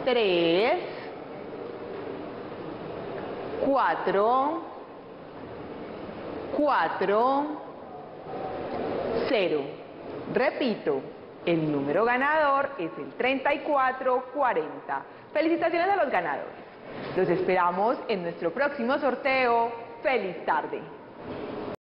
3, 4, 4, 0. Repito, el número ganador es el 3440. Felicitaciones a los ganadores. Los esperamos en nuestro próximo sorteo. ¡Feliz tarde!